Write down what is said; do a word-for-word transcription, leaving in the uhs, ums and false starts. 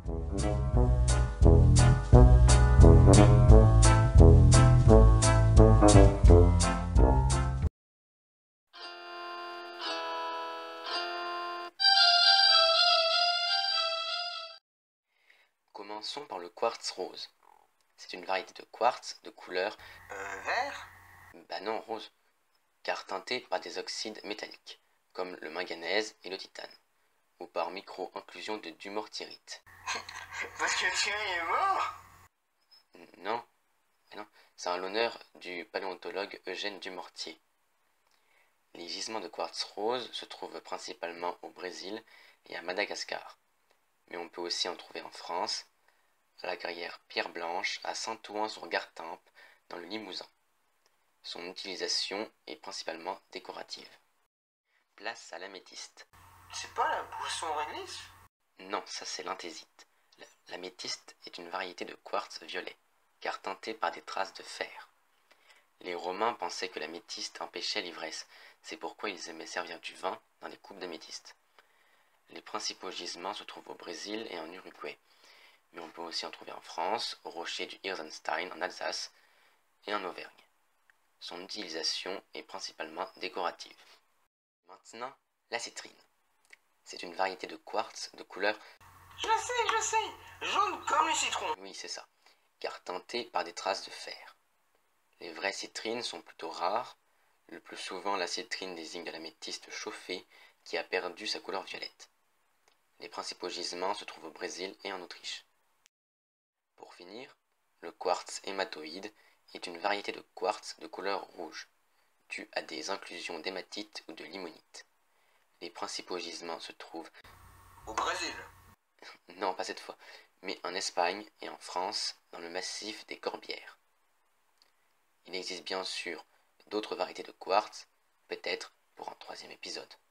Commençons par le quartz rose. C'est une variété de quartz de couleur Euh, vert? bah non rose, car teinté par des oxydes métalliques, comme le manganèse et le titane, ou par micro-inclusion de dumortierite. Parce que Thierry est mort? Non, mais non, c'est en l'honneur du paléontologue Eugène Dumortier. Les gisements de quartz rose se trouvent principalement au Brésil et à Madagascar, mais on peut aussi en trouver en France, à la carrière Pierre Blanche à Saint-Ouen-sur-Gartempe dans le Limousin. Son utilisation est principalement décorative. Place à l'améthyste. C'est pas la boisson réglisse? Non, ça c'est l'anthésite. L'améthyste est une variété de quartz violet, car teinté par des traces de fer. Les Romains pensaient que l'améthyste empêchait l'ivresse, c'est pourquoi ils aimaient servir du vin dans des coupes d'améthyste. Les principaux gisements se trouvent au Brésil et en Uruguay, mais on peut aussi en trouver en France, au rocher du Hirsenstein en Alsace et en Auvergne. Son utilisation est principalement décorative. Maintenant, la citrine. C'est une variété de quartz de couleur... Je sais, je sais, jaune comme le citron. Oui, c'est ça, car teinté par des traces de fer. Les vraies citrines sont plutôt rares. Le plus souvent, la citrine désigne de l'améthyste chauffé qui a perdu sa couleur violette. Les principaux gisements se trouvent au Brésil et en Autriche. Pour finir, le quartz hématoïde est une variété de quartz de couleur rouge, due à des inclusions d'hématite ou de limonite. Les principaux gisements se trouvent Au Brésil. Non, pas cette fois, mais en Espagne et en France, dans le massif des Corbières. Il existe bien sûr d'autres variétés de quartz, peut-être pour un troisième épisode.